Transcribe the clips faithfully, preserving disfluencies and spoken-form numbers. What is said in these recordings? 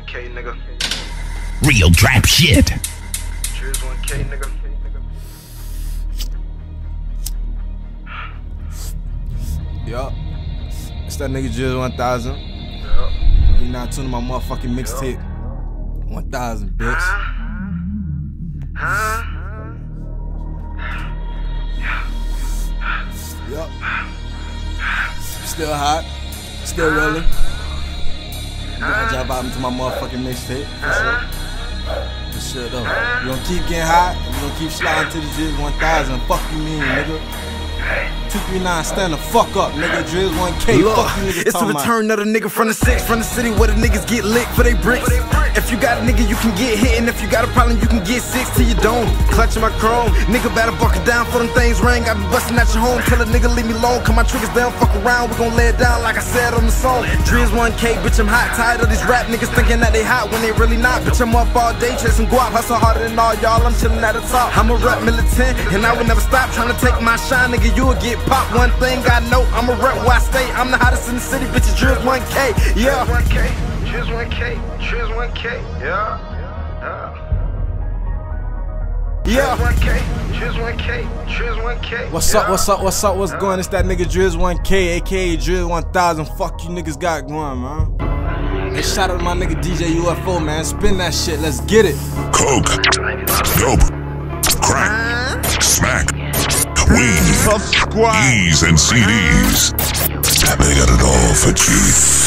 K, nigga. Real trap shit. Driz one K, nigga. Yup. It's that nigga Driz one thousand. Yup. You not tuning my motherfucking mixtape. one thousand, bitch. Huh? Yup. Still hot. Still rolling. You gotta drop out into my motherfucking mixtape. For sure. For sure though. You gonna keep getting hot, you gonna keep sliding to the Driz one thousand. Fuck you mean, nigga. two three nine, stand the fuck up, nigga. Driz one K, Look, fuck you niggas. it's the return of the nigga from the six, from the city where the niggas get licked for they bricks. If you got a nigga, you can get hit, and if you got a problem, you can get six till you don't. Clutching my chrome, nigga better buckle down for them things ring. I be busting at your home, tell a nigga leave me alone. Come my triggers down, fuck around, we gon' lay it down like I said on the song. Driz one K, bitch, I'm hot, tired of these rap niggas thinking that they hot when they really not. Bitch, I'm up all day chasing guap, hustle harder than all y'all, I'm chilling at the top. I'm a rep militant, and I would never stop trying to take my shine, nigga, you will get popped. One thing I know, I'm a rep where I stay, I'm the hottest in the city, bitch, it's Driz one K, yeah. Driz one K, Driz one K, Driz one K, yeah. Yeah. Driz one K, Driz one K, Driz one K. What's up, what's up, what's up, what's going? It's that nigga Driz one K, aka Driz one thousand. Fuck you niggas got going, man. Hey, shout out to my nigga D J U F O, man. Spin that shit, let's get it. Coke, dope, crack, smack, weed, E's and C Ds. They got it all for cheap.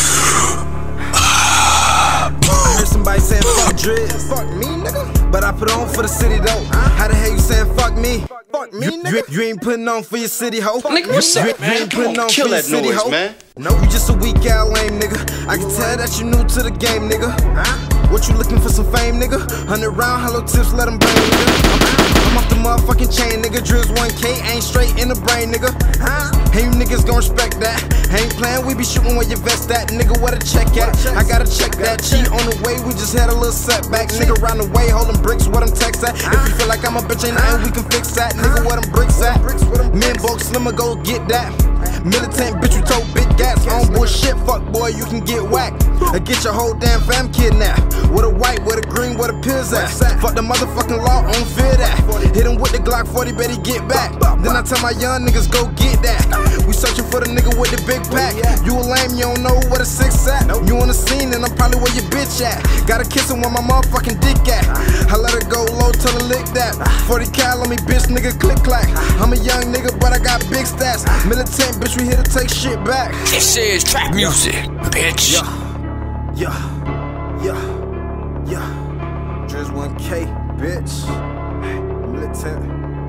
I heard somebody saying fuck Driz, fuck me, nigga. But I put on for the city though. How the hell you saying fuck me? Fuck me, you, nigga. You, you ain't putting on for your city, ho. Nigga, what's up, you, man? you ain't putting Come on, on kill for your that city, noise, ho. man. No, you just a weak ass lame, nigga. I can tell that you new to the game, nigga. What you looking for some fame, nigga? Hundred round hollow tips, let them bang, nigga. I'm off the motherfucking chain, nigga. Driz one K, ain't straight in the brain, nigga. Hey, you niggas gon' respect that. Ain't playing, we be shooting where your vest at. Nigga, where the check at? I gotta check that. Cheat on the way, we just had a little setback. Nigga round the way, holding bricks, where them texts at? If you feel like I'm a bitch, ain't nothing we can fix that. Nigga, where them bricks at? Men bulk slimmer, go get that. Militant bitch, you told big gas. On bullshit, fuck boy, you can get whacked. Or get your whole damn fam kidnapped. With a white, with a green, where the pills at? Fuck the motherfucking law, on fear that. Hit him with the Glock forty, bet he get back. Then I tell my young niggas, go get that. We searching for the nigga with the big pack. You a lame, you don't know where the six at. You on the scene, and I'm probably where your bitch at. Gotta kiss him where my motherfucking dick at. I let her go low till her lick that. forty cal on me, bitch, nigga, click clack. I'm a young nigga, but I got big stats. Militant, bitch, we here to take shit back. This is trap music, bitch. Yeah, yeah, yeah, yeah. Driz one K, bitch. Militant,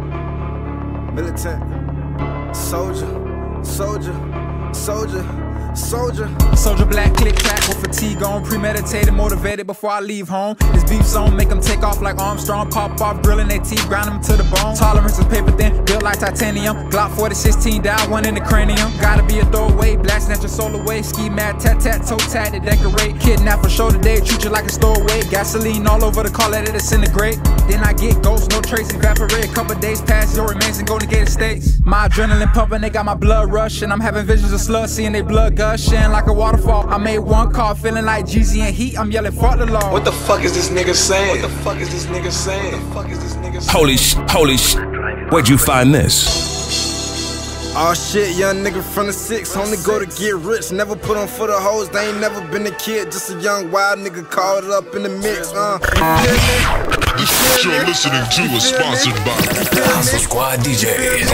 militant. Soldier, soldier, soldier. Soldier, soldier, black, click, clack, with fatigue on, premeditated, motivated before I leave home. This beef zone, make them take off like Armstrong, pop off, grilling their teeth, grind them to the bone. Tolerance is paper thin, built like titanium. Glock forty sixteen, down one in the cranium. Gotta be a throwaway, blasting at your soul away. Ski mad, tat tat, toe tat to decorate. Kidnap for show today, treat you like a stowaway. Gasoline all over the car, let it disintegrate. Then I get ghosts, no trace, evaporate. Couple days past, your remains in Golden Gate Estates. My adrenaline pumping, they got my blood rushing. I'm having visions of sluts, seeing they blood gushing like a waterfall. I made one call, feeling like Jeezy and Heat. I'm yelling, fuck the law. What the fuck is this nigga saying? What the fuck is this nigga saying? What the fuck is this nigga saying? Holy sh, holy sh. Where'd you find this? Oh shit, young nigga from the six, only go to get rich. Never put on for the hoes, they ain't never been a kid. Just a young wild nigga caught up in the mix, uh. The shit you're listening to is sponsored by Hustle Squad D Js.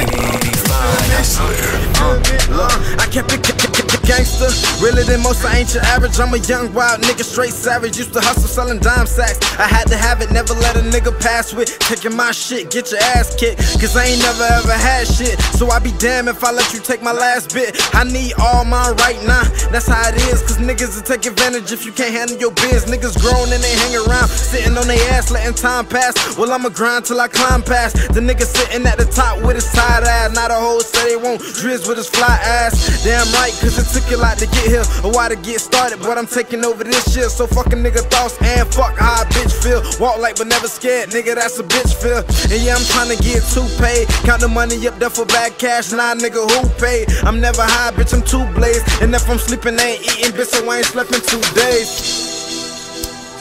Uh, I kept it gangster, realer than most, I ain't your average. I'm a young wild nigga, straight savage. Used to hustle selling dime sacks. I had to have it, never let a nigga pass with. Taking my shit, get your ass kicked. Cause I ain't never ever had shit. So I be damned if I let you take my last bit. I need all mine right now, that's how it is. Cause niggas will take advantage if you can't handle your biz. Niggas grown and they hang around, sitting on their ass, letting time pass. Well, I'ma grind till I climb past the nigga sitting at the top with his side ass. Now the hoes say they won't Driz with his fly ass. Damn right, cause it took a lot to get here, a while to get started, but I'm taking over this shit. So fuck a nigga thoughts and fuck how a bitch feel. Walk like but never scared, nigga, that's a bitch feel. And yeah, I'm trying to get two paid. Count the money up there for bad cash, nah nigga who paid? I'm never high, bitch, I'm too blazed. And if I'm sleeping, I ain't eating, bitch, so I ain't slept in two days.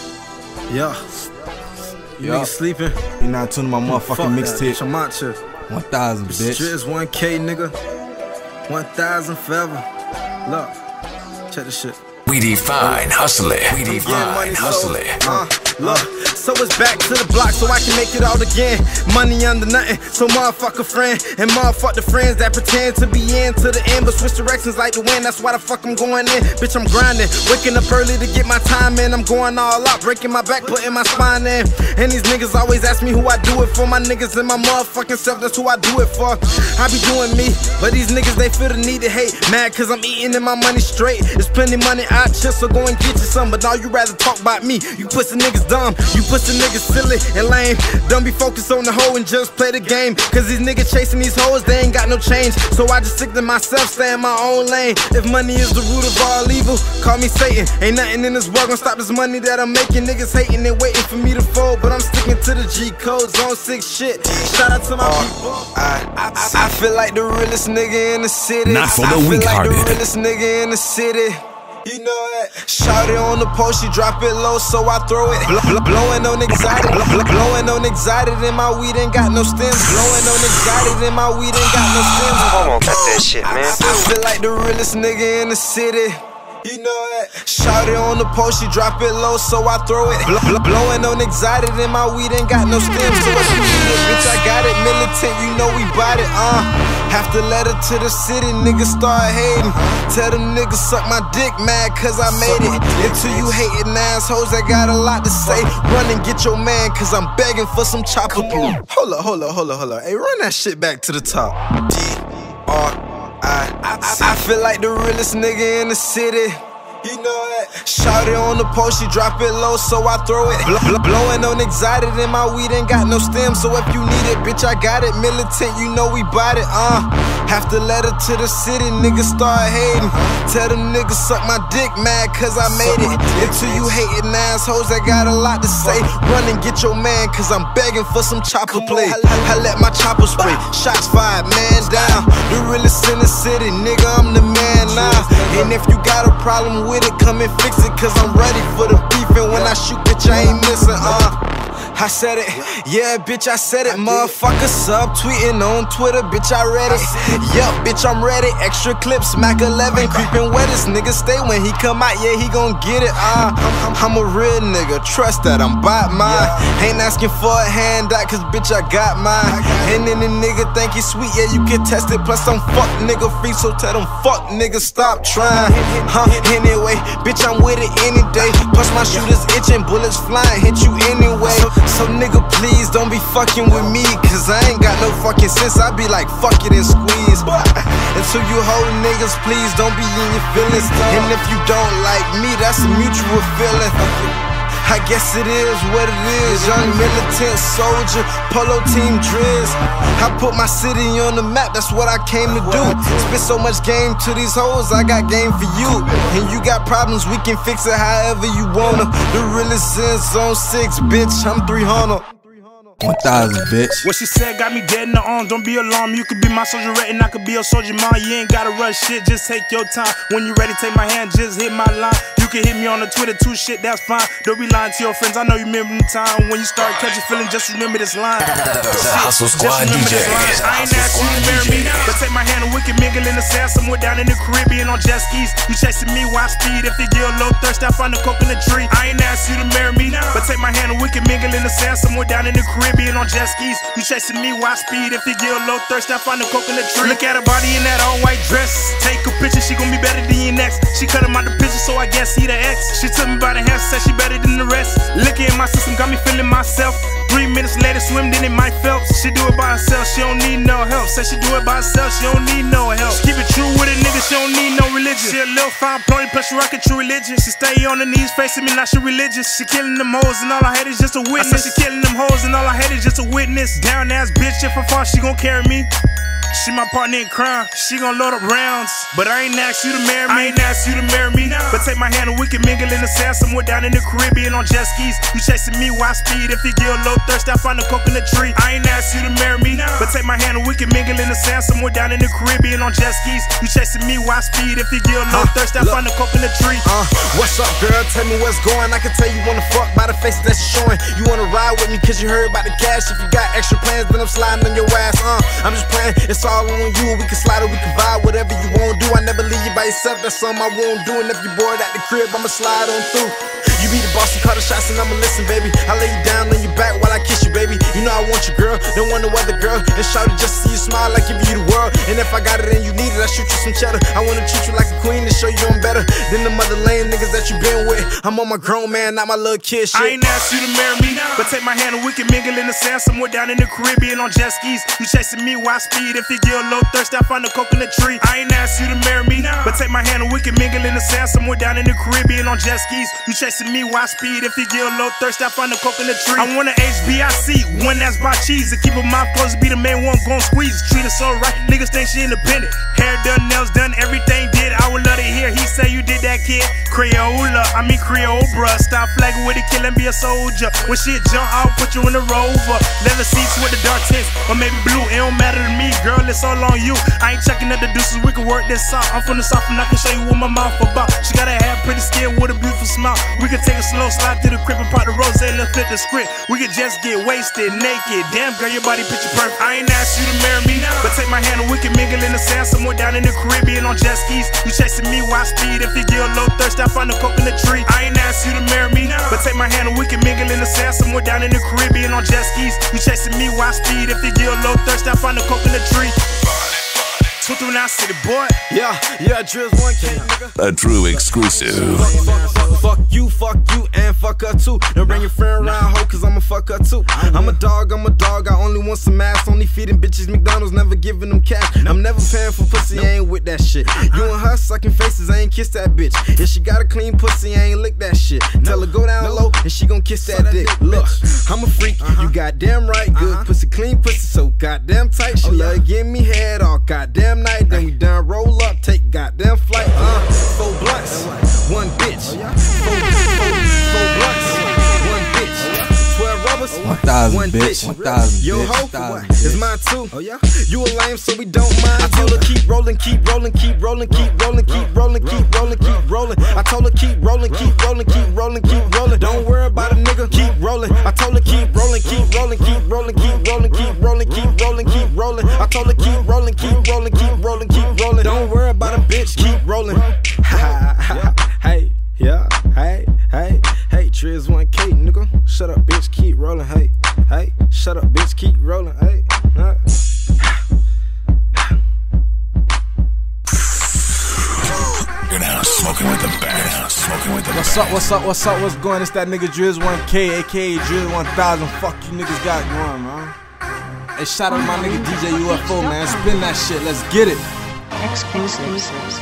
Yeah. You Yup. niggas sleeping? You not tuning my motherfucking mixtape. I'm out here. one thousand, bitch. Driz one K, nigga. one thousand forever. Look, check this shit. We define hustling. We Yeah, define money, so, hustling. uh, look, so it's back to the block so I can make it out again. Money under nothing, so motherfuck a friend. And motherfuck the friends that pretend to be in to the end, but switch directions like the wind. That's why the fuck I'm going in. Bitch, I'm grinding, waking up early to get my time in. I'm going all out, breaking my back, putting my spine in. And these niggas always ask me who I do it for. My niggas and my motherfucking self, that's who I do it for. I be doing me, but these niggas, they feel the need to hate. Mad cause I'm eating and my money straight. There's plenty money out here, so go and get you some. But now you rather talk about me. You pussy niggas dumb, you pussy niggas silly and lame. Don't be focused on the hoe and just play the game. Cause these niggas chasing these hoes, they ain't got no change. So I just stick to myself, stay in my own lane. If money is the root of all evil, call me Satan. Ain't nothing in this world gonna stop this money that I'm making. Niggas hating and waiting for me to fold, but I'm sticking to the G code, zone six shit. Shout out to my people. I, I, I, I feel like the realest nigga in the city. Not for I the feel weak-hearted. like the realest nigga in the city. You know it. Shout it on the post, she drop it low, so I throw it. Bl bl blowing on exotic, bl bl blowing on exotic, and my weed ain't got no stems. Blowing on exotic, and my weed ain't got no stems. Hold on, cut that shit, man. I, I feel like the realest nigga in the city. You know it. Shout it on the post, she drop it low, so I throw it. Bl bl blowing on exotic, and my weed ain't got no stems. So if you need it, bitch, I got it. Militant, you know we bought it. Uh, have to let her to the city, niggas start hating. Tell them niggas suck my dick, mad cause I made it. Until you hating assholes that got a lot to say, run and get your man, cause I'm begging for some chopper. Hold up, hold up, hold up, hold up. Hey, run that shit back to the top. D R I, I, I feel like the realest nigga in the city. You know it. Shout it on the post, she drop it low, so I throw it. Bl bl blowing on exotic, and my weed ain't got no stems. So if you need it, bitch, I got it. Militant, you know we bought it. Uh, have to let her to the city, niggas start hating. Tell them niggas suck my dick, mad cause I made it. Until you hating assholes that got a lot to say, run and get your man, cause I'm begging for some chopper play. I, I let my chopper spray, shots fired, man down. The realest in the city, nigga, I'm the man now. And if you got a problem with it, come and fix it, cause I'm ready for the beef. And when I shoot, bitch, I ain't missing, uh I said it, yeah, bitch, I said it. Motherfucker sub tweeting on Twitter, bitch, I read it. Yup, bitch, I'm ready. Extra clips, Mac eleven, creeping wet. This nigga stay when he come out, yeah, he gon' get it. Uh, I'm a real nigga, trust that I'm by mine. Ain't asking for a handout, cause bitch, I got mine. And then the nigga think he's sweet, yeah, you can test it. Plus, I'm fuck nigga free, so tell them fuck niggas stop trying. Huh, anyway, bitch, I'm with it any day. Plus, my shooters itching, bullets flying, hit you anyway. So nigga, please don't be fucking with me, cause I ain't got no fucking sense. I be like, fuck it and squeeze. And so you whole niggas, please don't be in your feelings. And if you don't like me, that's a mutual feeling. I guess it is what it is. Young militant soldier, polo team Driz. I put my city on the map, that's what I came to do. Spit so much game to these hoes, I got game for you. And you got problems, we can fix it however you wanna. The realest in zone six, bitch, I'm three hundred. one thousand, bitch. What she said got me dead in the arms, don't be alarmed. You could be my soldier rat and I could be your soldier mom. You ain't gotta rush shit, just take your time. When you ready, take my hand, just hit my line. You can hit me on the Twitter too, shit, that's fine. Don't be lying to your friends, I know you remember the time when you start catching feeling, just remember this line. The Hustle Squad D J. I ain't asked you to marry me, but take my hand and we can mingle in the sand somewhere down in the Caribbean on jet skis. You chasing me, why speed? If you get a low thirst, I find a coconut tree. I ain't asked you to marry me, but take my hand and we can mingle in the sand somewhere down in the Caribbean on jet skis. You chasing me, why speed? If you get a low thirst, I find a coconut tree. Look at her body in that all white dress. Take a picture, she gon' be better than your next. She cut him out the picture, so I guess he the ex. She took me by the hand, said she better than the rest. Looking at my system, got me feeling myself. Three minutes later, swimmed in it, Mike Phelps. She do it by herself, she don't need no help. Said she do it by herself, she don't need no help. She keep it true with a nigga, she don't need no religion. She a little fine ploy, plus she rockin' true religion. She stay on her knees, facing me, now she religious. She killing them hoes, and all I had is just a witness. I said she killing them hoes, and all I had is just a witness. Down ass bitch, if I'm far, she gon' carry me. She my partner in crime, she gon' load up rounds. But I ain't asked you to marry me, I ain't asked you to marry me. But take my hand and we can mingle in the sand somewhere down in the Caribbean on jet skis. You chasing me, why speed? If you get a low thirst, I find a coconut tree. I ain't asked you to marry me, but take my hand and we can mingle in the sand somewhere down in the Caribbean on jet skis. You chasing me, me why speed if you get a little Uh, thirst, I look. find a coconut tree. Uh, what's up, girl? Tell me what's going. I can tell you wanna fuck by the face that's showing. You wanna ride with me cause you heard about the cash. If you got extra plans, then I'm sliding on your ass. Uh, I'm just playing, it's all on you. We can slide or we can vibe, whatever you wanna do. I never leave you by yourself, that's something I won't do. And if you bored at the crib, I'ma slide on through. You be the boss and call the shots and I'ma listen, baby. I lay you down on your back while I kiss you, baby. You know I want you, girl, don't want no other girl. And shout it just to see you smile like give you the world. And if I got it and you need it, I shoot you some cheddar. I wanna treat you like a queen and show you I'm better than the mother lame niggas that you been with. I'm on my grown man, not my little kid shit. I ain't asked you to marry me, but take my hand and we can mingle in the sand somewhere down in the Caribbean on jet skis. You chasing me, why speed? If you get a little thirst, I find a coconut tree. I ain't asked you to marry me, but take my hand and we can mingle in the sand somewhere down in the Caribbean on jet skis. You chasing me, why speed? If you get a little thirst, I find a coconut tree. I want an H B I C, one that's by cheese. To keep a mouth closed, be the main one gon' squeeze. Treat her so right, niggas think she independent. Hair done, nails done, everything did. I would love to hear he say you did that, kid. Crayola, I mean Creole, bruh. Stop flagging with it, kill and be a soldier. When shit jump, I'll put you in a Rover. Leather seats with the dark tints, or maybe blue. It don't matter to me, girl, it's all on you. I ain't checking at the deuces, we can work this out. I'm from the south and I can show you what my mouth about. She gotta have pretty skin with a beautiful smile. We can take a slow slide to the crib and pop the rose, let's flip the script. We can just get wasted, naked. Damn, girl, your body picture perfect. I ain't asked you to marry me, but take my hand and we can mingle in the sand somewhere down in the Caribbean on jet skis. You chasing me, why speed? If you get a low thirst, I find a coconut tree. I ain't asked you to marry me, but take my hand and we can mingle in the sand somewhere down in the Caribbean on jet skis. You chasing me, why speed? If you get a low thirst, I find a coconut tree. two three nine City boy. Yeah, yeah, Drills one K, nigga. A true exclusive. Fuck, fuck, fuck, fuck you, fuck you, and fuck her too. Don't bring your friend around, ho, cause I'ma fuck her too. I'm a dog, I'm a dog, I only want some ass. Only feeding bitches McDonald's, never giving them cash. I'm never paying for pussy, I ain't with that shit. You and her sucking faces, I ain't kiss that bitch. If she got a clean pussy, I ain't lick that shit. Tell her go down low, and she gon' kiss that dick. Look, I'm a freak, you goddamn right. Good pussy, clean pussy, so goddamn tight. She love giving me head all goddamn night. Then we done roll up, take goddamn flight. Uh, four blunts, one bitch. Four, four, four blunts, one bitch. Twelve rubbers, One thousand, one bitch. bitch. One thousand, Yo bitch. ho, One thousand, it's bitch. mine too. Oh yeah, you a lame, so we don't mind. I told her keep rolling, keep rolling, keep rolling, keep rolling, keep rolling, keep rolling, keep rolling. I told her keep rolling, keep rolling, keep rolling, keep rolling. Don't worry about a nigga, keep rolling. I told her keep rolling, keep rolling, keep rolling, keep rolling, keep rolling, keep rolling, keep rolling. I told her keep rolling, keep rolling, keep rolling, keep rolling. Don't worry about a bitch, keep rolling. Hey, yeah, hey, hey, hey, Triz one K, nigga. Shut up, bitch, keep rolling. Hey, hey, shut up, bitch, keep rolling. Hey, uh. You're now smoking with the best. Smoking with the What's best. up, what's up, what's up, what's going? It's that nigga Drizz one K, aka Drizz one thousand. Fuck you niggas got going, man. Hey, shout out to my nigga D J U F O, man. Spin that shit, let's get it. Exclusives.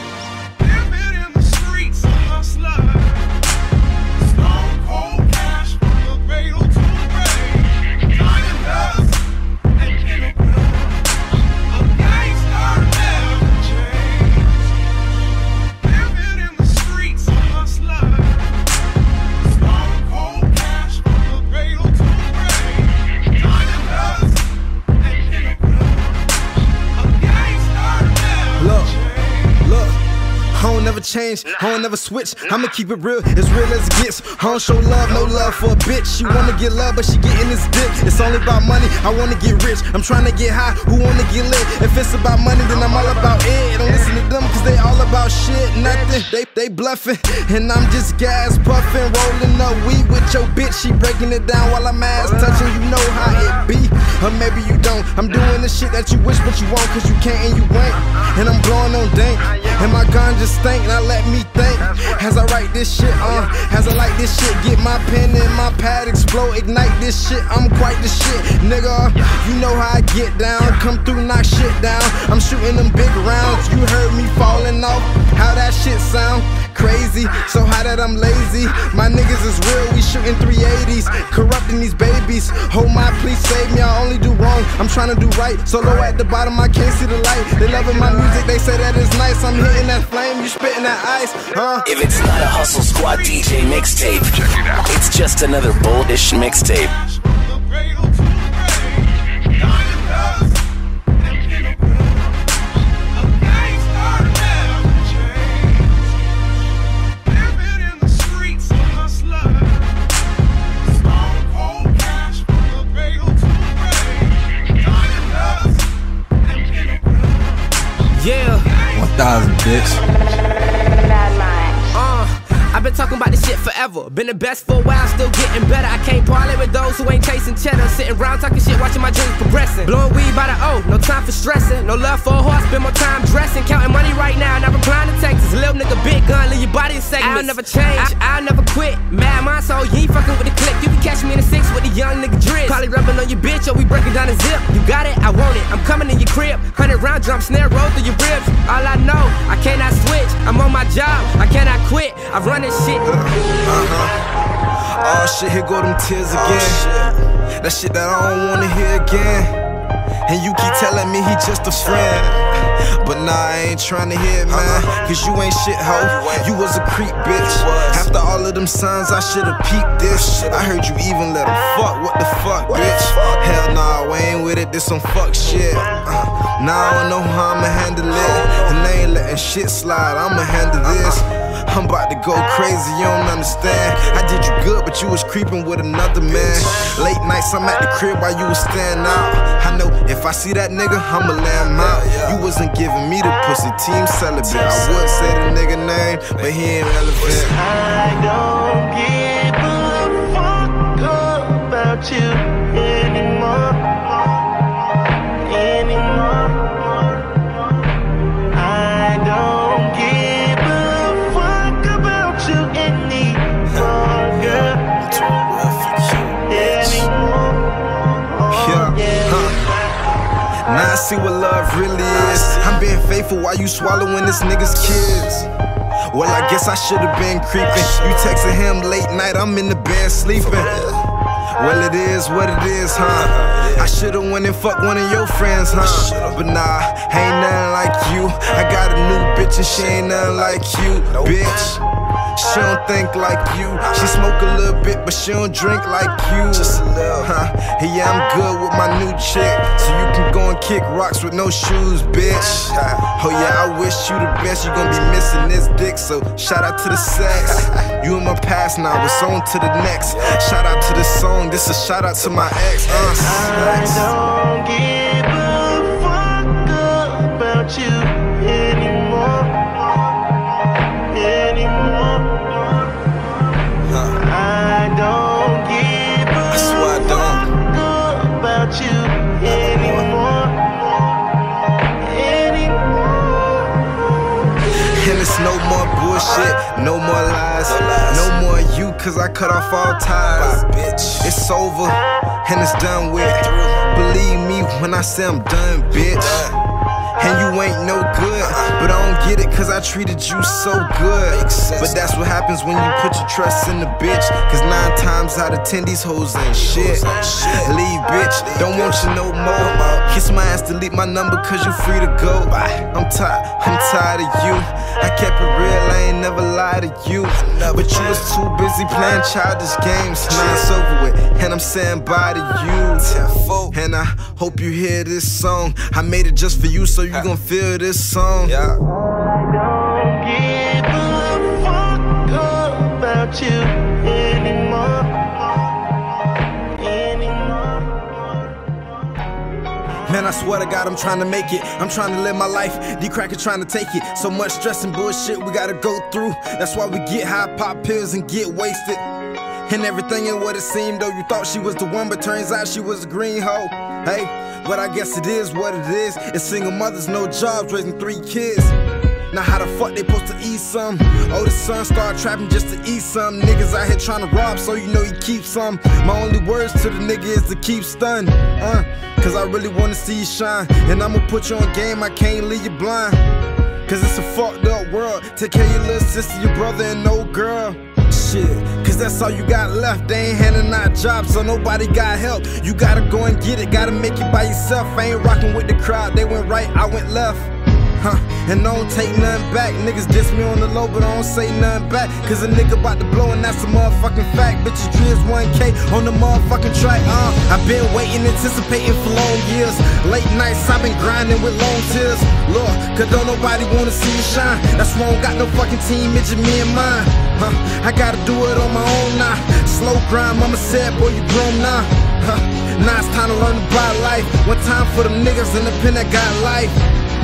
Change, I don't never switch. I'ma keep it real, as real as it gets. I don't show love, no love for a bitch. She wanna get love, but she getting this dick. It's only about money, I wanna get rich. I'm trying to get high, who wanna get lit? If it's about money, then I'm all about it. Don't listen to them, cause they all about shit, nothing. They they bluffing, and I'm just gas puffing, rolling up weed with your bitch. She breaking it down while I'm ass touching. You know how it be, or maybe you don't. I'm doing the shit that you wish, but you won't, cause you can't and you ain't. And I'm blowing on dank, and my gun just stink. Now let me think, as I write this shit, uh, as I like this shit, get my pen and my pad explode, ignite this shit, I'm quite the shit, nigga. You know how I get down, come through, knock shit down. I'm shooting them big rounds, you heard me falling off, how that shit sound? Crazy, so how that I'm lazy. My niggas is real, we shooting three eighties, corrupting these babies. Oh my, please save me, I only do wrong, I'm trying to do right. So low at the bottom, I can't see the light. They loving my music, they say that it's nice. I'm hitting that flame, you spitting that ice, huh? If it's not a Hustle Squad D J mixtape, check it out. It's just another bullish mixtape. Yeah. one thousand, bitch. Uh, I've been talking about this shit forever. Been the best for a while, still getting better. I can't parlay with those who ain't chasing cheddar. Sitting around talking shit, watching my dreams progressing. Blowing weed by the O, no time for stressing. No love for a horse, spend more time dressing. Counting money right now, not replying to texts. Little nigga, big gun, leave your body in segments. I'll never change, I, I'll never quit. Mad mind, so you ain't fucking with the click. You can catch me in the six with the young nigga Driz. Probably rubbing on your bitch, or we breaking down the zip. You got it, I want it, I'm coming in your crib. Hundred round drum, snare, roll through your ribs. All I know, I cannot switch. I'm on my job, I cannot quit. I run this shit. Uh-huh. Oh shit, here go them tears again. Oh, that shit that I don't wanna hear again. And you keep telling me he just a friend, but nah, I ain't tryna hear it, man. Cause you ain't shit, ho. You was a creep, bitch. After all of them signs, I should've peeped this. I heard you even let him fuck. What the fuck, bitch? Hell nah, we ain't with it. This some fuck shit. Uh, now I don't know how I'ma handle it. And I ain't letting shit slide. I'ma handle this. I'm about to go crazy, you don't understand. I did you good, but you was creeping with another man. Late nights, I'm at the crib while you was staying out. I know if I see that nigga, I'ma lay him out. You wasn't giving me the pussy, team celibate. I would say the nigga name, but he ain't relevant. I don't give a fuck about you anymore. Anymore. I don't give a fuck about you anymore, girl. Anymore. Yeah, huh. Now I see what love really is. I'm being faithful while you swallowing this nigga's kids. Well, I guess I should've been creeping. You texting him late night, I'm in the bed sleeping. Well, it is what it is, huh? I should've went and fucked one of your friends, huh? But nah, ain't nothing like you. I got a new bitch and she ain't nothing like you, bitch. She don't think like you. She smoke a little bit, but she don't drink like you. Just a little, huh? Yeah, I'm good with my new chick, so you can go and kick rocks with no shoes, bitch. Oh yeah, I wish you the best. You gon' be missing this dick, so shout out to the sex. You in my past now, it's on to the next. Shout out to this song, this a shout out to my ex. Uh, I don't give a fuck about you anymore. Anymore. I don't give a fuck about you anymore. Anymore. And it's no more bullshit, no more lies, no more you, cause I cut off all ties. It's over, and it's done with. Believe me when I say I'm done, bitch. And you ain't no good, but I don't get it cause I treated you so good. But that's what happens when you put your trust in the bitch. Cause nine times out of ten these hoes ain't shit. Leave bitch, don't want you no more. Kiss my ass, delete my number cause you free to go. I'm tired, I'm tired of you. I kept it real, I ain't never lied to you. But you was too busy playing childish games. Now it's over with, and I'm saying bye to you. And I hope you hear this song. I made it just for you, so you gon' feel this song. Yeah. I don't give a fuck about you anymore. Anymore. Man, I swear to God, I'm trying to make it. I'm trying to live my life. D-Cracker trying to take it. So much stress and bullshit we gotta go through. That's why we get high, pop pills, and get wasted. And everything ain't what it seemed, though. You thought she was the one, but turns out she was a green hoe. Hey, but I guess it is what it is. It's single mothers, no jobs, raising three kids. Now how the fuck they supposed to eat some? Oh, the son started trapping just to eat some. Niggas out here trying to rob, so you know he keeps some. My only words to the nigga is to keep stunned, uh, cause I really wanna see you shine. And I'ma put you on game, I can't leave you blind. Cause it's a fucked up world. Take care of your little sister, your brother, and no girl. Shit, cause that's all you got left. They ain't handing out jobs, so nobody got help. You gotta go and get it, gotta make it by yourself. I ain't rocking with the crowd, they went right, I went left. Huh, and I don't take nothing back. Niggas diss me on the low, but I don't say nothing back. Cause a nigga about to blow, and that's a motherfucking fact. Bitches Driz one K on the motherfucking track. Uh, I've been waiting, anticipating for long years. Late nights, I've been grinding with long tears. Lord, cause don't nobody wanna see me shine. That's why I don't got no fucking team, it's me and mine. Huh, I gotta do it on my own now. Slow grind, mama said, boy, you grown now. Huh, now it's time to learn to buy life. One time for them niggas in the pen that got life.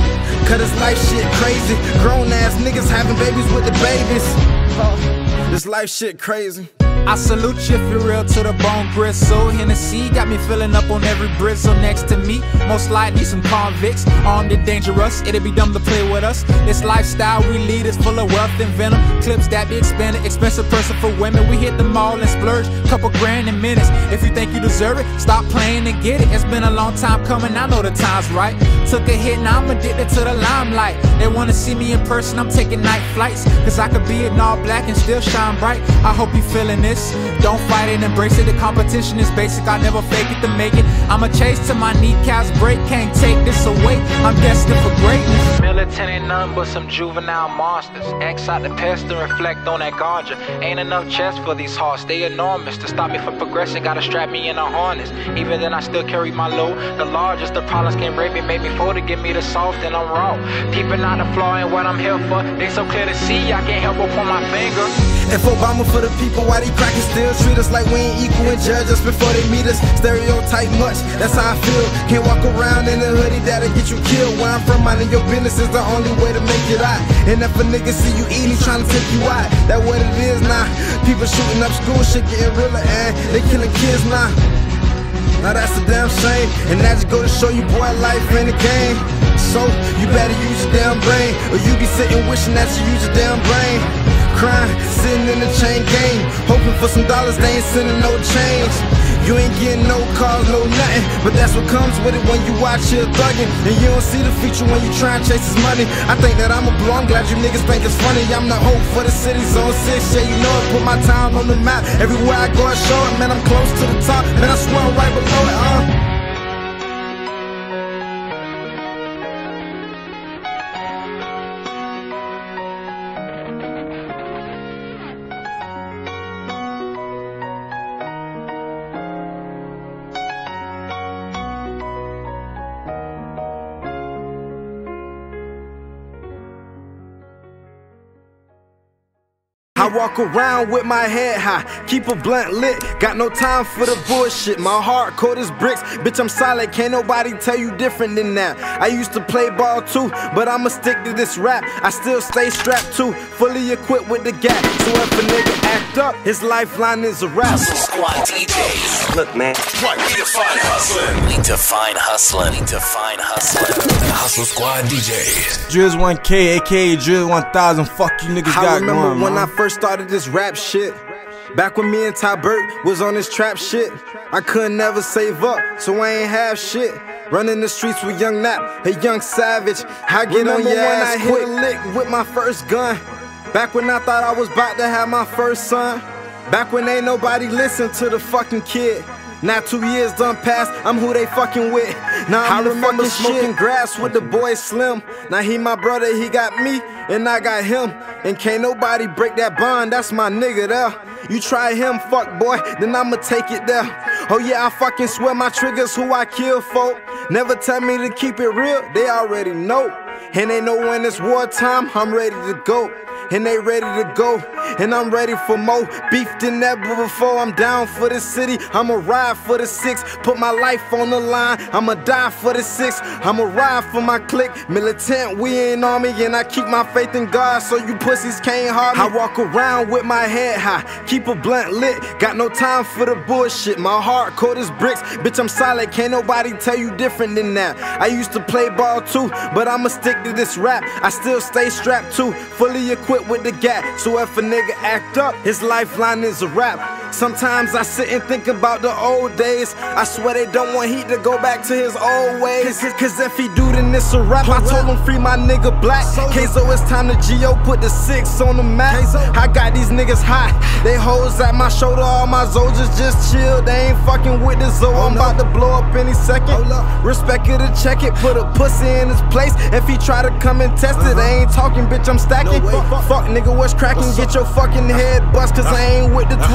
Cause this life shit crazy. Grown ass niggas having babies with the babies. This life shit crazy. I salute you if you're real to the bone, gristle. Hennessy got me filling up on every bristle next to me. Most likely some convicts, armed and dangerous. It'd be dumb to play with us. This lifestyle we lead is full of wealth and venom. Clips that be expanded, expensive person for women. We hit the mall and splurge, couple grand in minutes. If you think you deserve it, stop playing and get it. It's been a long time coming, I know the time's right. Took a hit, now I'm addicted to the limelight. They wanna see me in person, I'm taking night flights. Cause I could be in all black and still shine bright. I hope you feeling this. Don't fight it, embrace it. The competition is basic, I never fake it to make it. I'ma chase till my kneecaps break. Can't take this away, I'm destined for greatness. Militant ain't nothing but some juvenile monsters. X out the pest and reflect on that ganja. Ain't enough chest for these hearts, they enormous. To stop me from progressing, gotta strap me in a harness. Even then I still carry my load. The largest the problems can break me, make me fold to give me the soft and I'm raw. Peeping out the flaw in what I'm here for. They so clear to see, I can't help but point my finger. If Obama for the people, why they crackers still treat us like we ain't equal and judge us before they meet us? Stereotype much, that's how I feel. Can't walk around in a hoodie that'll get you killed. Where I'm from, minding your business is the only way to make it out. And if a nigga see you eating, trying to take you out, that what it is now. People shooting up school, shit getting realer, and they killing kids now. Now that's a damn shame, and that just go to show you, boy, life ain't a game. So you better use your damn brain, or you be sitting wishing that you use your damn brain. Crying, sitting in the chain game, hoping for some dollars, they ain't sending no change. You ain't getting no cars, no nothing, but that's what comes with it when you watch here thugging. And you don't see the future when you try and chase his money. I think that I'm a blow, I'm glad you niggas think it's funny. I'm the hope for the city, zone six, yeah you know it. Put my town on the map, everywhere I go I show it. Man, I'm close to the top, man I swear I'm right below it, uh I walk around with my head high, keep a blunt lit, got no time for the bullshit. My heart cold as bricks, bitch I'm solid, can't nobody tell you different than that. I used to play ball too, but I'ma stick to this rap. I still stay strapped too, fully equipped with the gap. So if a nigga act up, his lifeline is a rap. Hustle Squad D Js. Look man, we define hustling. We define hustling. We define hustling. Hustle Squad D Js. Drizz one K, aka Drizz one thousand. Fuck you niggas I got remember going, when man. I first started this rap shit. Back when me and Ty Burt was on this trap shit. I couldn't never save up, so I ain't have shit. Running the streets with Young Nap, a young savage. I get remember on your ass when I quick. Hit a lick with my first gun. Back when I thought I was about to have my first son. Back when ain't nobody listened to the fucking kid. Now two years done passed, I'm who they fucking with. Now I'm I the remember smoking shit. Grass with the boy Slim. Now he my brother, he got me, and I got him. And can't nobody break that bond, that's my nigga there. You try him, fuck boy, then I'ma take it there. Oh yeah, I fucking swear my triggers who I kill folk. Never tell me to keep it real, they already know. And they know when it's wartime, I'm ready to go. And they ready to go, and I'm ready for more beef than ever before. I'm down for the city, I'ma ride for the six. Put my life on the line, I'ma die for the six. I'ma ride for my clique, militant, we ain't army. And I keep my faith in God, so you pussies can't harm me. I walk around with my head high, keep a blunt lit, got no time for the bullshit. My heart cold as bricks, bitch I'm solid, can't nobody tell you different than that. I used to play ball too, but I'ma stick to this rap. I still stay strapped too, fully equipped with the gap. So if a nigga act up, his lifeline is a rap. Sometimes I sit and think about the old days. I swear they don't want Heat to go back to his old ways. Cause if he do, then it's a rap. I told him free my nigga Black. Kayzo, it's time to G O put the six on the map. I got these niggas hot, they hoes at my shoulder. All my soldiers just chill, they ain't fucking with the Zo. I'm about to blow up any second. Respect it to check it, put a pussy in his place. If he try to come and test it, I ain't talking, bitch, I'm stacking. Fuck nigga, what's cracking? Get your fucking head bust, cause I ain't with the Twitter rap.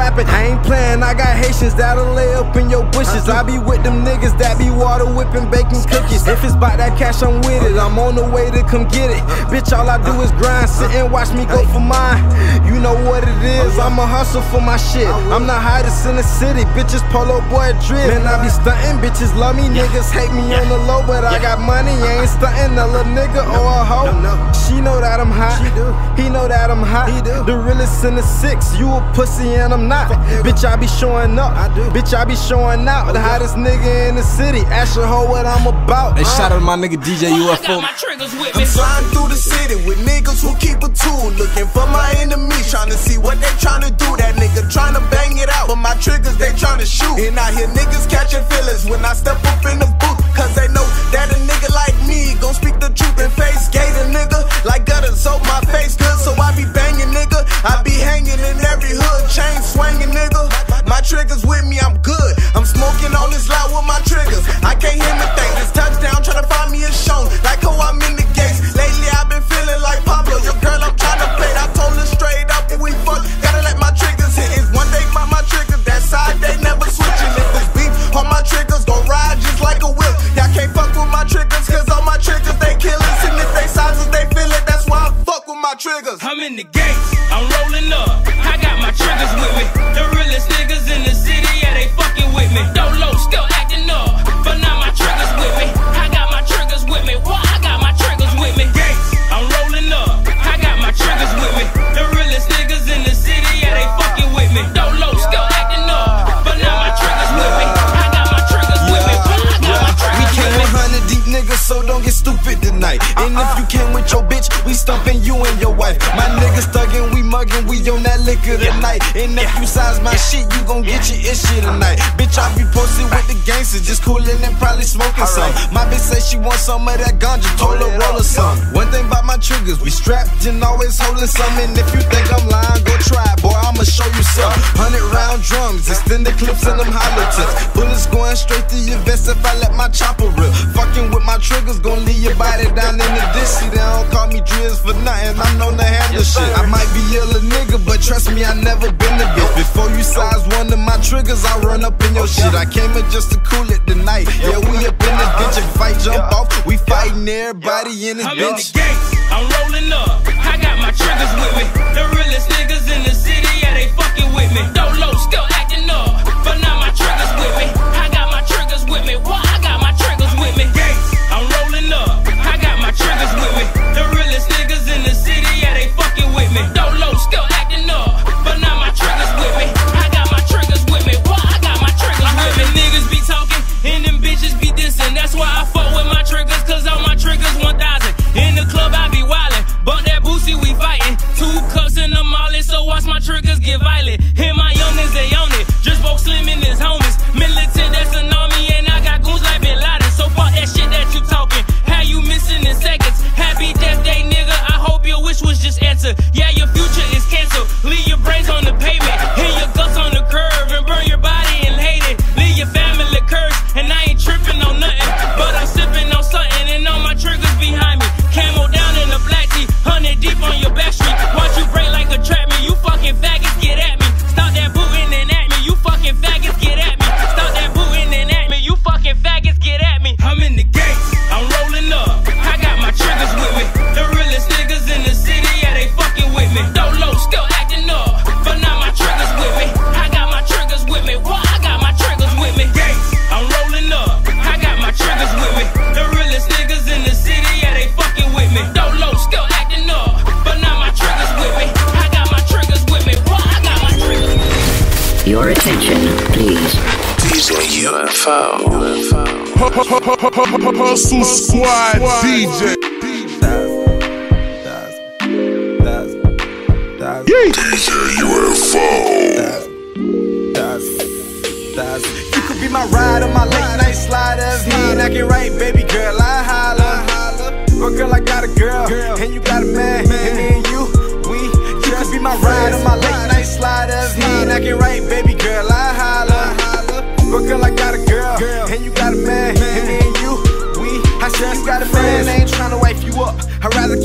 happen. I ain't playing, I got Haitians that'll lay up in your bushes. I be with them niggas that be water whipping, baking cookies. If it's about that cash, I'm with it. I'm on the way to come get it. Bitch, all I do is grind, sit and watch me go for mine. You know what it is, I'm a hustle for my shit. I'm the hottest in the city, bitches polo boy drip. Man, I be stunting, bitches love me, niggas hate me on the low, but I got money, I ain't stunting a little nigga or a hoe. She know that I'm hot, he know that I'm hot. The realest in the six, you a pussy and I'm not. Bitch, I be showing up, bitch, I be showing out. The hottest nigga in the city, ask your hoe what I'm about. Hey, shout out to my nigga D J U F O. I'm flying through the city with niggas who keep a tool, looking for my enemies, trying to see what they trying to do. That nigga trying to bang it out, but my triggers they trying to shoot. And I hear niggas catching feelings when I step up in the booth, cause they know that a nigga like me gon' speak the truth and face gate a nigga like gutter, so my face good, so I be banging nigga. I be hanging in every hood, chain swinging nigga. My triggers with me, I'm good. I'm smoking on this loud with my triggers. I can't hear me think. This touchdown trying to find me a show, like how I'm in the gates. Lately I've been feeling like Pablo. Your girl I'm trying to play. I told her straight up when we fuck, gotta let my triggers hit. It's one day by my triggers, that side they never switching. If it's beef on my triggers, gon' ride just like a whip. Y'all can't fuck with my triggers, cause all my triggers they killers. And if they sizes they feel it, that's why I fuck with my triggers. I'm in the gates, I'm rolling up, I got my triggers with me. The realest niggas in the city, yeah, they fucking with me. Dolo still acting up, but now my triggers with me. I got my triggers with me, why I got my triggers with me. Gates, I'm rolling up, I got my triggers with me. The realest niggas in the city, yeah, they fucking with me. Dolo still acting up, but now my triggers with me. I got my triggers with me, why I got my triggers we with me. came one hundred deep niggas, so don't get stupid tonight. And if you came with your bitch, we stumping you and your wife. My niggas thuggin', we muggin', we on that liquor tonight. And if you size my shit, you gon' get your issue tonight. Bitch, I be posted with the gangsters, just coolin' and probably smoking some. My bitch say she want some of that ganja, told her roll her some. One thing about my triggers, we strapped and always holding some. And if you think I'm lying, go try, boy, I'ma show you some. Hundred round drums, extended clips and them hollow tips. Bullets going straight through your vest if I let my chopper rip. Fucking with my triggers, gon' leave your body down in the ditch. See, they don't call me Drizz for nothing, I'm known to handle shit. I might be ill a nigga, but trust me, I never been a bitch. Before you size one of my triggers, I run up in your shit. I came in just to cool it tonight. Yeah, we up in this bitch and fight, jump off. We fighting everybody in this I'm bitch. in the gates, I'm rolling up, I got my triggers with me. The realest niggas in the city, yeah, they fucking with me. Dolo still acting up, but now my triggers with me. I got my triggers with me, why I got my triggers with me. Gates, I'm rolling up, I got my triggers with me. The realest niggas in the city, yeah, they fucking with me. Dolo still acting up, but now my triggers with me. I got my triggers with me, why I got my triggers with me. Niggas be talking, and them bitches be dissing. That's why I fuck with my triggers, cause all my triggers one thousand. In the club I be wildin', but that boosie we fightin'. Two cups in the molly, so watch my triggers get violent. Hit my youngins, they own it. Just broke Slim and his homies. Militant, that's an army, and I got goons like Bin Laden. So fuck that shit that you talking. How you missing in seconds? Happy death day, nigga. I hope your wish was just answered. Yeah, your future is canceled. Leave your brains on the pavement, hit your guts on the curve, and burn your body and hate it. Leave your family cursed, and I ain't tripping on nothing, but I'm sipping on something, and all my triggers behind me. Camo down in the black tee, hundred deep on your back street. Watch you break like a trap me, you fucking faggots get at me. Stop that booting and at me, you fucking faggots get at me. Stop that booting and at me, you fucking faggots get at me. I'm in the gates, I'm rolling up, I got my triggers with me. The realest niggas in the city, yeah, they fucking with me. Dolo still acting up, but now my triggers with me. I got my triggers with me, why I got my triggers with me. Gates, I'm rolling up, I got my triggers with me. The realest niggas in the city, yeah, they fucking with me. Dolo still acting up, but now my triggers with me. I got my triggers with me, why I got my triggers. Your attention, please. D J U F O. Hustle Squad D J. D J U F O. You could be my ride on my late night sliders. He ain't acting right, baby girl, I holla. Oh girl, I got a girl, and you got a man, and me and you, we. You could be my ride on my late night sliders. He ain't acting right, baby girl, I holla. Oh girl, I got a girl, and you got a man, and me and you, we. I said you got a man, I ain't tryna wife you up. I'd rather keep it on the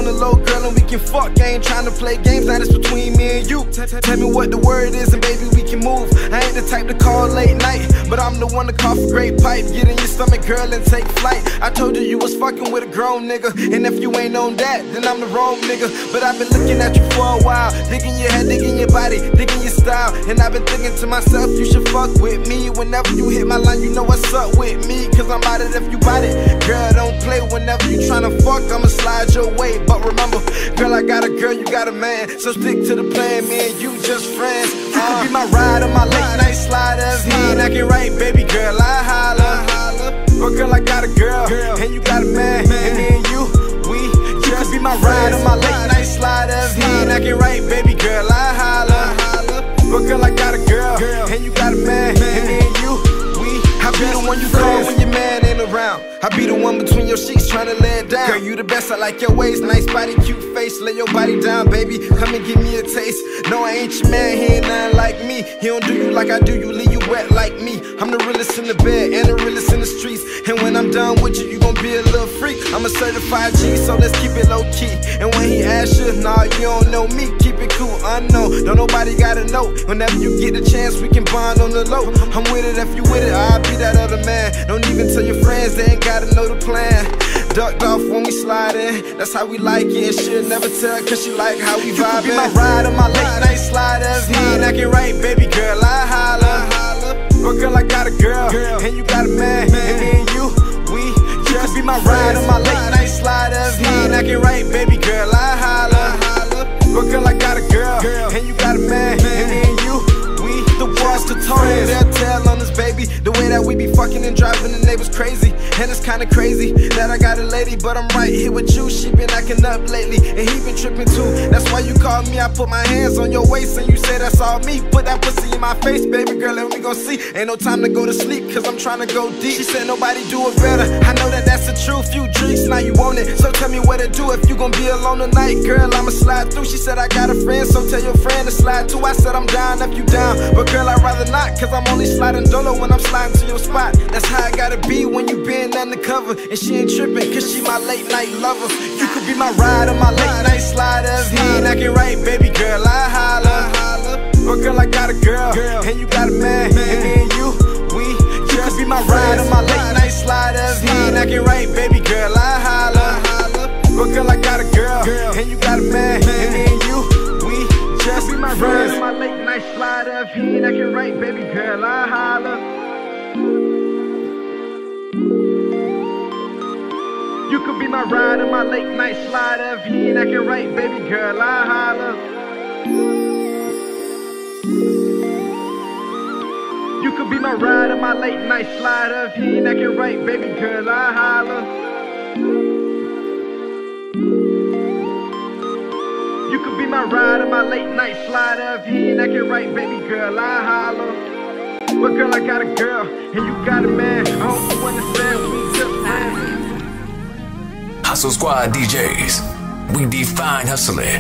the low, girl, and we can fuck. I ain't tryna play games, now it's between me and you. Tell me what the word is, and baby, we can move. I ain't the type to call late night, but I'm the one to call for great pipe. Get in your stomach, girl, and take flight. I told you you was fucking with a grown nigga, and if you ain't on that, then I'm the wrong nigga. But I've been looking at you for a while, digging your head, digging your body, digging your style. And I've been thinking to myself, you should fuck with me. Whenever you hit my line, you know what's up with me, cause I'm out it if you bite it. Girl, don't play whenever you tryna fuck, I'ma slide your way. But remember, girl, I got a girl, you got a man, so stick to the plan, me and you just friends. You uh, can be my ride on my late night slide. If he ain't acting right, baby girl, I holla. But girl, I got a girl, and you got a man, and me and you, we just be my ride on my late night slide. If he ain't acting right, baby girl, I holla. But girl, I got a girl, and you got a man, and me and you, we I be the one you call when your man ain't around. I be the one between your sheets trying to lay it down. Girl, you the best, I like your waist, nice body, cute face. Lay your body down, baby, come and give me a taste. No, I ain't your man, he ain't nothing like me. He don't do you like I do, you leave you wet like me. I'm the realest in the bed and the realest in the streets. And when I'm done with you, you gon' be a little freak. I'm a certified G, so let's keep it low key. And when he asks you, nah, you don't know me, keep it cool, unknown. Don't nobody gotta know. Whenever you get the chance, we can bond on the low. I'm with it, if you with it, I'll be that other man. Don't even tell your friends, they ain't gotta know the plan. Ducked off when we slide in, that's how we like it. And she'll never tell, cause she like how we vibe. You can be my ride on my late night slide. If he ain't acting right, baby girl, I holla. But girl, I got a girl, and you got a man, and me and you, we just be my ride on my late night slide. If he ain't acting right, baby girl, I holla. But girl, I got a girl, and you got a man, and me and you, we the walls to tone, they'll tell on us, baby. The way that we be fucking and driving the neighbors crazy. And it's kinda crazy that I got a lady, but I'm right here with you. She been acting up lately, and he been tripping too. That's why you call me, I put my hands on your waist, and you say that's all me. Put that pussy in my face, baby girl, and we gon' see. Ain't no time to go to sleep, cause I'm tryna go deep. She said nobody do it better, I know that that's the truth. Few drinks, now you want it, so tell me what to do. If you gon' be alone tonight, girl, I'ma slide through. She said I got a friend, so tell your friend to slide too. I said I'm down if you down, but girl, I'd rather not, cause I'm only sliding dolo when I'm sliding to your spot. That's how I gotta be when you been undercover. And she ain't tripping, cause she my late night lover. You could be my ride on my late night slide. If he ain't acting right, baby girl, I holla. But girl, I got a girl, and you got a man, and me and you, we just be my ride on my late night slide. If he ain't acting right, baby girl, I holla. But girl, I got a girl, and you got a man, and me and you, we just be my ride on my late night slide. If he ain't acting right, baby girl, I holla. You could be my ride on my late night slide. If he ain't acting right, baby girl, I holla. You could be my ride on my late night slide. If he ain't acting right, baby girl, I holla. You could be my ride on my late night slide. If he ain't acting right, baby girl, I holla. But girl, I got a girl, and you got a man. I hope you understand, we just friends. Hustle Squad D Js, we define hustling.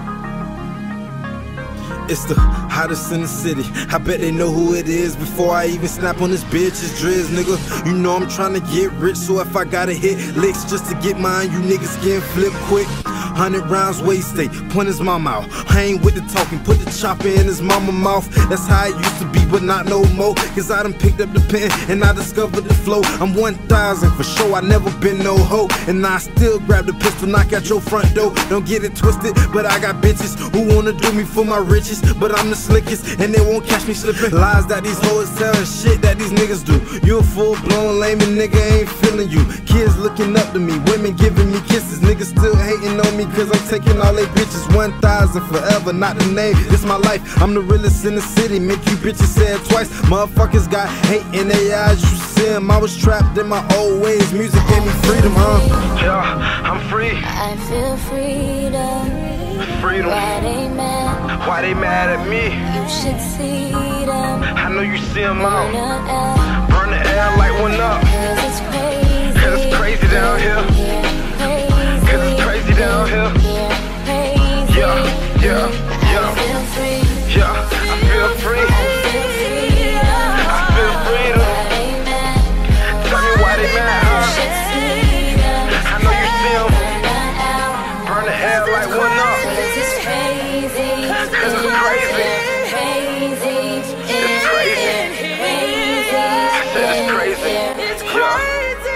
It's the hottest in the city. I bet they know who it is before I even snap on this bitch. It's Driz, nigga. You know I'm tryna get rich, so if I gotta hit licks just to get mine, you niggas getting flipped quick. Hundred rounds wasted, point his mama out. I ain't with the talking, put the chopper in his mama mouth. That's how it used to be, but not no more. Cause I done picked up the pen and I discovered the flow. I'm one thousand for sure, I never been no hoe. And I still grab the pistol, knock out your front door. Don't get it twisted, but I got bitches who wanna do me for my riches. But I'm the slickest, and they won't catch me slipping. Lies that these hoes tell and shit that these niggas do. You a full-blown lame and nigga ain't feeling you. Kids looking up to me, women giving me kisses. Niggas still hating on me cause I'm taking all they bitches. One thousand forever, not the name, this my life. I'm the realest in the city, make you bitches say it twice. Motherfuckers got hate in their eyes, you see them. I was trapped in my old ways, music gave me freedom, huh? Yeah, I'm free. I feel freedom. Freedom. Why they mad? Why they mad at me? You should see them. I know you see them out. Burn the air. Burn the air like one up. Cause it's crazy. Cause it's crazy down here. Crazy. Cause it's crazy down here. Crazy. Yeah, yeah, yeah. I feel free. Yeah, I feel free. I feel freedom. I feel freedom. Why they mad? Tell me why they mad, You huh? should see them. I know you see them. Burn the air. Burn the Hell like one up. This is crazy. This is crazy. Crazy. It's crazy. I said it's crazy. It's crazy.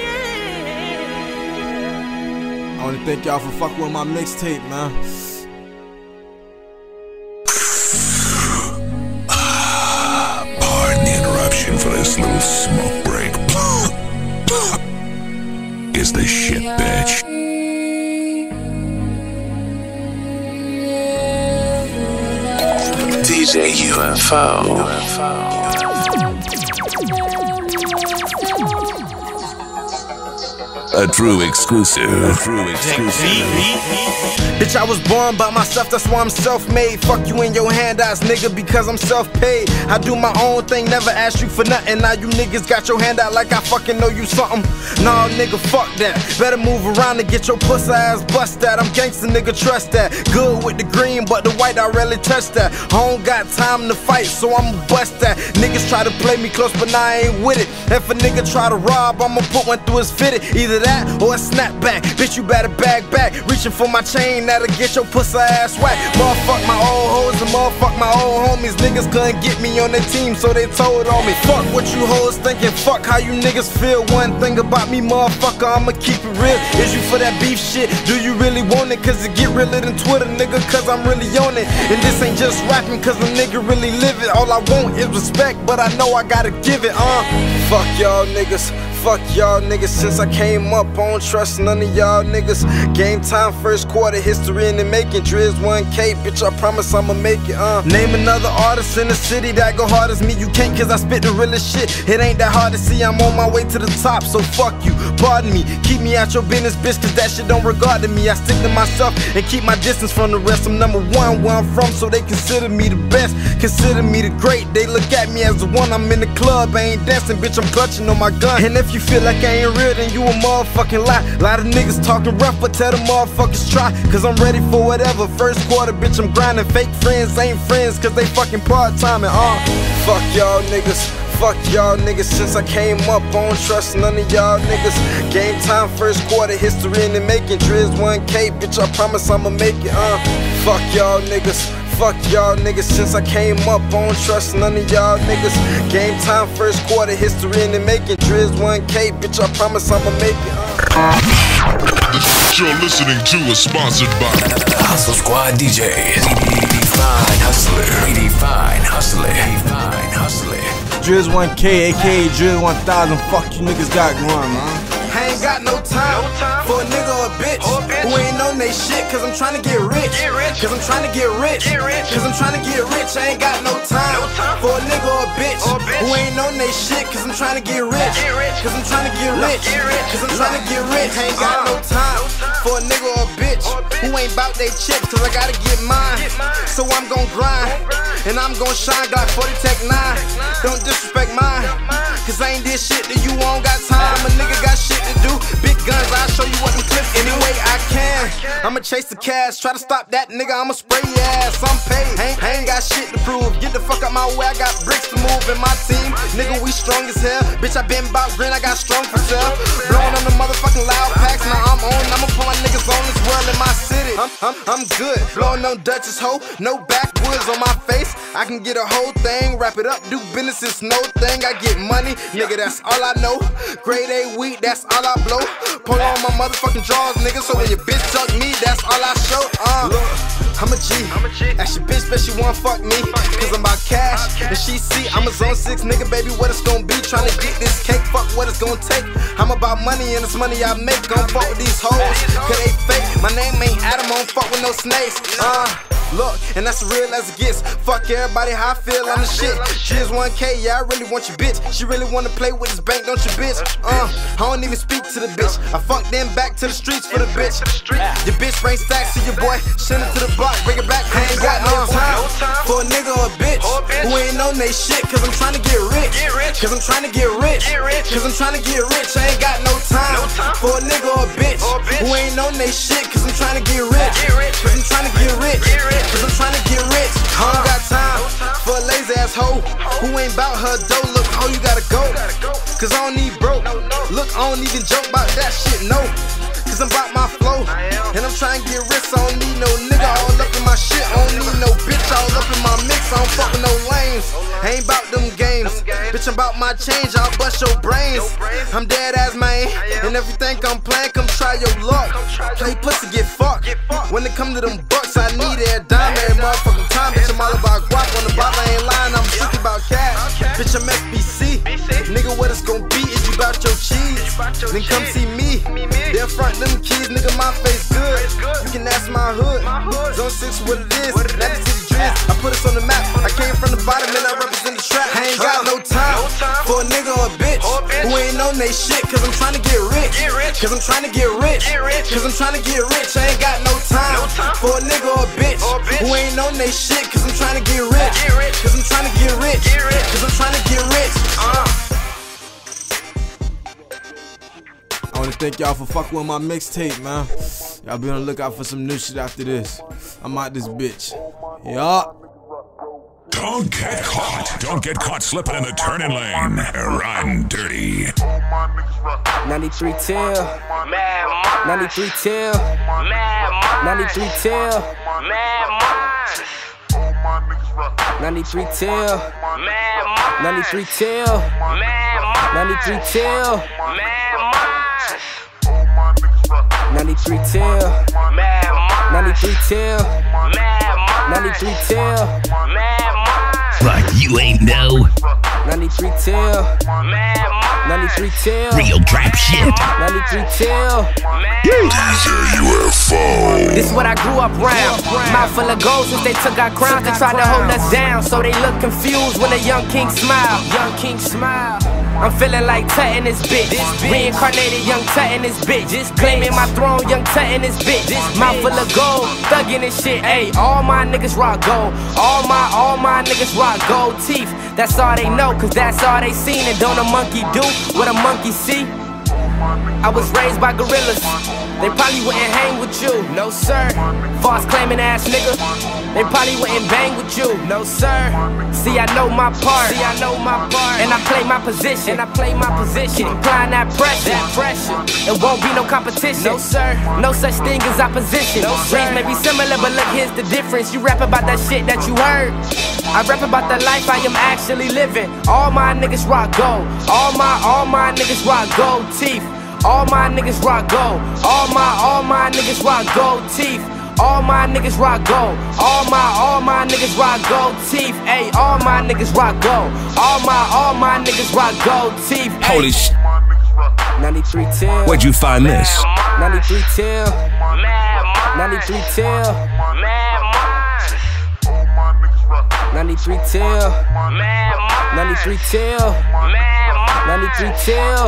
I wanna thank y'all for fucking with my mixtape, man. Pardon the interruption for this little smoke break. Is the shit, bitch. D J U F O. A true exclusive. A true exclusive. Bitch, I was born by myself, that's why I'm self-made. Fuck you in your handouts, nigga, because I'm self-paid. I do my own thing, never ask you for nothing. Now you niggas got your hand out like I fucking know you something. Nah, nigga, fuck that. Better move around and get your pussy ass bust that. I'm gangsta, nigga, trust that. Good with the green, but the white, I rarely touch that. I don't got time to fight, so I'ma bust that. Niggas try to play me close, but now I ain't with it. If a nigga try to rob, I'ma put one through his fitted. Either that or a snapback. Bitch, you better bag back. Reaching for my chain, that'll get your pussy ass whack. Motherfuck my old hoes and motherfuck my old homies. Niggas couldn't get me on their team, so they told on me. Fuck what you hoes thinking, fuck how you niggas feel. One thing about me, motherfucker, I'ma keep it real. Is you for that beef shit? Do you really want it? Cause it get realer than Twitter, nigga, cause I'm really on it. And this ain't just rapping cause a nigga really live it. All I want is respect, but I know I gotta give it, uh Fuck y'all niggas. Fuck y'all niggas, since I came up, I don't trust none of y'all niggas. Game time, first quarter, history in the making. Driz one K, bitch, I promise I'ma make it, uh Name another artist in the city that go hard as me. You can't cause I spit the realest shit. It ain't that hard to see, I'm on my way to the top. So fuck you, pardon me, keep me out your business, bitch, cause that shit don't regard to me. I stick to myself and keep my distance from the rest. I'm number one where I'm from, so they consider me the best. Consider me the great, they look at me as the one. I'm in the club, I ain't dancing, bitch, I'm clutching on my gun. And if you feel like I ain't real, then you a motherfucking lie. Lot of niggas talking rough, but tell the motherfuckers try. Cause I'm ready for whatever. First quarter, bitch, I'm grinding. Fake friends ain't friends, cause they fucking part-time and uh Fuck y'all niggas. Fuck y'all niggas, since I came up, I don't trust none of y'all niggas. Game time, first quarter, history in the making. Driz one K, bitch, I promise I'ma make it, uh Fuck y'all niggas. Fuck y'all niggas, since I came up, I don't trust none of y'all niggas. Game time, first quarter, history in the making. Driz one K, bitch, I promise I'ma make it, uh The shit you're listening to is sponsored by Hustle Squad D J. Redefine Hustler. Redefine Hustler. Redefine Hustler. Driz one K, aka Driz one thousand. Fuck you niggas got going, man. I ain't got no time, no time for a nigga or a bitch, or a bitch who ain't on they shit. Cause I'm trying to get rich. Get rich. Cause I'm trying to get rich. Get rich. Cause I'm trying to get rich. I ain't got no time, no time for a nigga or a bitch, or a bitch who ain't on they shit. Cause I'm trying to get rich. Get rich. Cause I'm trying to get rich. Get rich. Cause I'm trying to get rich. I ain't got no time for a nigga or a bitch who ain't bout they chick. Cause I gotta get mine. So I'm gon' grind. And I'm gon' shine. Got forty Tech nine. Don't disrespect mine. Cause I ain't did shit that you won't got time. A nigga got shit to do. Big guns, I'll show you what them clips any way I can. I'ma chase the cash, try to stop that nigga, I'ma spray your ass. I'm paid, ain't, I ain't got shit to prove. Get the fuck out my way, I got bricks to move in my team. Nigga, we strong as hell. Bitch, I been bout grin, I got strong for sale. Blowing on the motherfucking loud packs, now I'm on. I'ma put my niggas on this world in my city. I'm, I'm, I'm good, blowing on Dutchess hoe, no backwoods on my face. I can get a whole thing, wrap it up, do business, it's no thing. I get money, nigga, that's all I know. Grade A weed, that's all I blow. Pull on my motherfucking drawers, nigga, so when your bitch tuck me, that's all I show. Uh, look, I'm a G. Ask your bitch, bet she wanna fuck me. Cause I'm about cash, and she see I'm a zone six nigga, baby, what it's gonna be. Tryna get this cake, fuck what it's gonna take. I'm about money, and it's money I make. Gon' fuck with these hoes, cause they fake. My name ain't Adam, I don't fuck with no snakes. Uh, Look, and that's as real as it gets. Fuck everybody, how I feel on the shit. Driz one K, yeah, I really want your bitch. She really wanna play with this bank, don't you, bitch? Uh, I don't even speak to the bitch. I fuck them back to the streets for the bitch. Your bitch bring stacks to your boy, send it to the block, bring it back. I ain't got no time for a nigga or a bitch who ain't on they shit. Cause I'm trying to get rich. Cause I'm trying to get rich. Cause I'm trying to get rich. I ain't got no time for a nigga or a bitch who ain't on they shit. Cause I'm trying to get rich. Cause I'm trying to get rich. Cause I'm trying to get rich. I don't got time for a lazy ass hoe who ain't bout her dough. Look, oh, you gotta go. Cause I don't need broke. Look, I don't even joke about that shit, no. cause I'm about my flow. And I'm trying to get rich, I don't need no nigga all up in my shit. I don't need no bitch all up in my mix. I don't fuck with no lames. I ain't about them games. Bitch, I'm about my change, I'll bust your brains. I'm dead ass, man. And if you think I'm playing, come try your luck. Play pussy, get fucked. When it come to them bucks, I need a dime every motherfucking time. Bitch, I'm all about guap. On the bottle, I ain't lying, I'm strictly about cash. Bitch, I'm S B C. Nigga, what it's gon' be is you bout your cheese. Then come see me. They'll front them keys, nigga, my face good. You can ask my hood. Zone six, what it is. Never City Dreams. I put us on the map. I came from the bottom and I represent the trap. I ain't got no time for a nigga or a bitch who ain't on they shit. Cause I'm trying to get rich. Cause I'm trying to get rich. Cause I'm trying to get rich. I ain't got no time for a nigga or a bitch who ain't on they shit. Cause I'm trying to get rich. Cause I'm trying to get rich. Cause I'm trying to get rich. I wanna thank y'all for fucking with my mixtape, man. Y'all be on the lookout for some new shit after this. I'm out this bitch. Yup. Don't get caught. Don't get caught slipping in the turning lane. Run dirty. ninety-three till. ninety-three till. ninety-three till. ninety-three till. ninety-three till. ninety-three till. ninety-three till. ninety-three till. ninety-three till. Like you ain't know. ninety-three till. ninety-three till. Real trap shit. ninety-three till. D J U F O. This is what I grew up round. Mouth full of gold since they took our crowns. They tried to hold us down, so they look confused when a young king smile. Young king smile. I'm feeling like Tut in this bitch. Reincarnated young Tut in this bitch. Claiming my throne, young Tut in this bitch. Mouth full of gold, thuggin' this shit. Ayy, all my niggas rock gold. All my, all my niggas rock gold teeth. That's all they know, cause that's all they seen. And don't a monkey do what a monkey see? I was raised by gorillas. They probably wouldn't hang with you, no sir. False claiming ass nigga. They probably wouldn't bang with you, no sir. See, I know my part. See, I know my part. And I play my position. And I play my position. Applying that pressure. That pressure. It won't be no competition, no sir. No such thing as opposition. No sir. Dreams may be similar, but look, here's the difference. You rap about that shit that you heard. I rap about the life I am actually living. All my niggas rock gold. All my, all my niggas rock gold teeth. All my niggas rock gold. All my, all my niggas rock gold teeth. All my niggas rock gold. All my, all my niggas rock gold teeth. Ayy, all my niggas rock gold. All my, all my niggas rock gold teeth. Ay. Holy sh. ninety-three till. Where'd you find this? ninety-three till. ninety-three till. ninety-three till. ninety-three till. ninety-three till.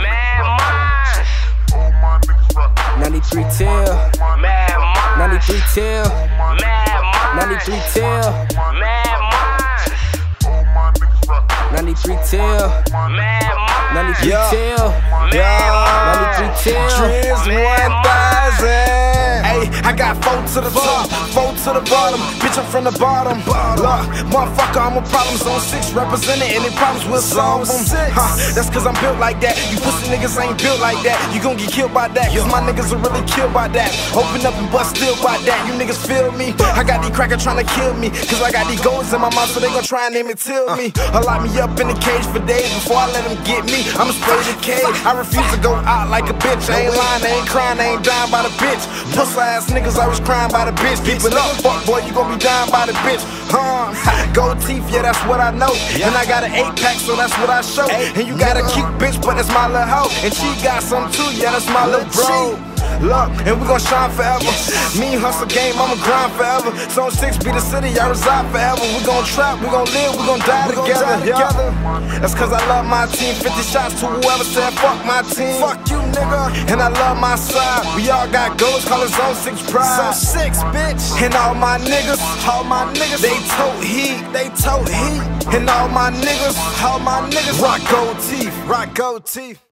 ninety-three till. ninety-three till. ninety-three till. ninety-three till. ninety-three till. ninety-three till. Dreams one thousand. Hey, I got four to the top, four to the bottom. Bitch, I'm from the bottom. Look, motherfucker, I'm a problem. Zone six represented, any problems we'll solve them. Huh, that's cause I'm built like that. You pussy niggas ain't built like that. You gon' get killed by that. Cause my niggas are really killed by that. Open up and bust still by that. You niggas feel me? I got these crackers trying to kill me. Cause I got these goals in my mouth, so they gon' try and name it till me. I lock me up in the cage for days before I let them get me. I'ma spray the cage. I refuse to go out like a bitch. I ain't lying, I ain't crying, I ain't dying by the bitch. Pussy ass niggas always crying by the bitch. Keep it up, fuck boy, you gon' be dying by the bitch. Huh? Gold teeth, yeah, that's what I know. And I got an eight pack, so that's what I show. And you got a cute bitch, but that's my little hoe. And she got some too, yeah, that's my little bro. Look, and we gon' shine forever. Me hustle game, I'ma grind forever. Zone six be the city, I reside forever. We gon' trap, we gon' live, we gon' die we together. Die together. Yeah. That's cause I love my team. fifty shots to whoever said fuck my team. Fuck you, nigga. And I love my side. We all got goals, call it Zone six pride. Zone six, bitch. And all my niggas, all my niggas, they tote heat, they tote heat. And all my niggas, all my niggas rock gold teeth, rock gold teeth.